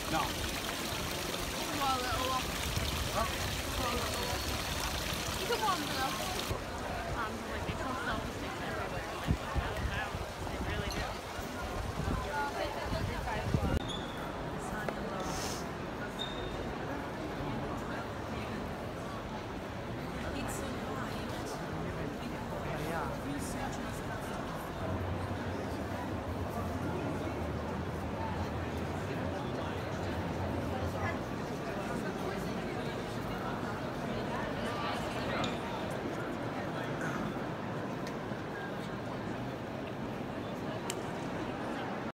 No. Come on, little one. Huh? Come on, little one. You can wander.